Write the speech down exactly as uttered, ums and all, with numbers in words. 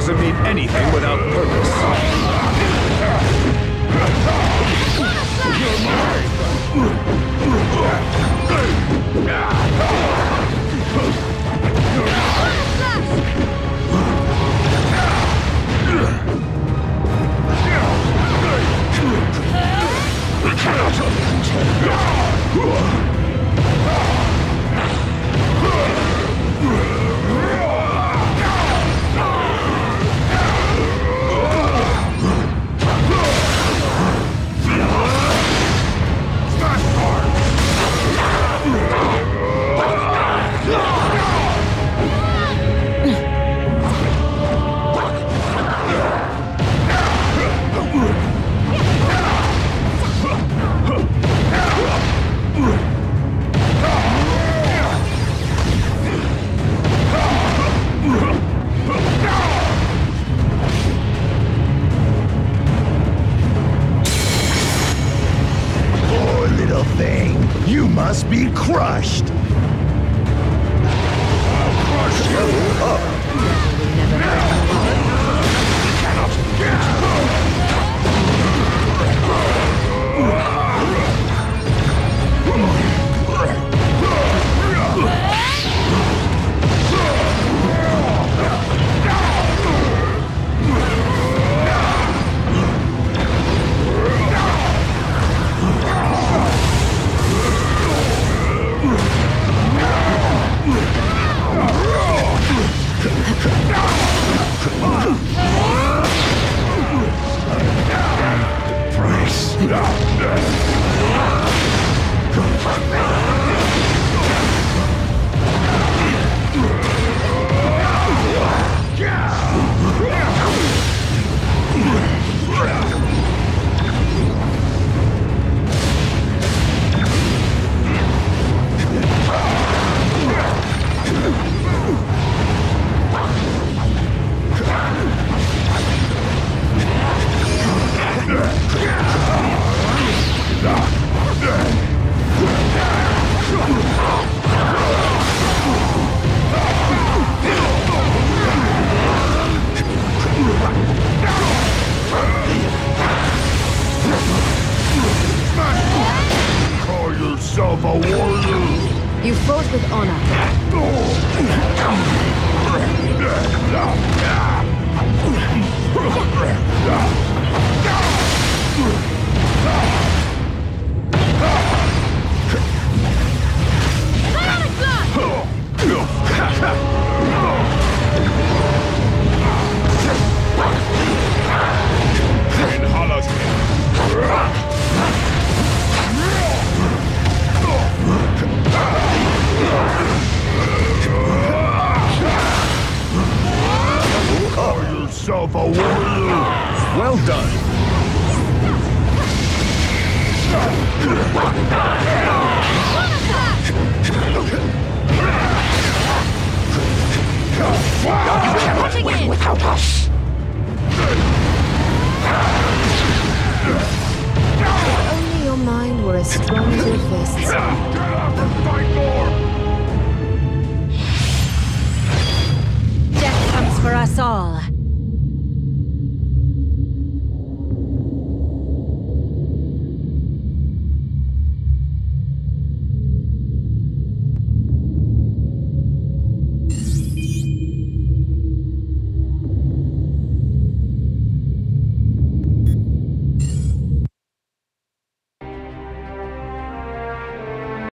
doesn't mean anything without purpose. You're mine! We cannot You must be crushed! I'll crush you up! You cannot get yourself a warrior! You fought with honor. Call yourself a warrior! Well done! You cannot win without us! If only your mind were as strong as your fists. Get up and fight more!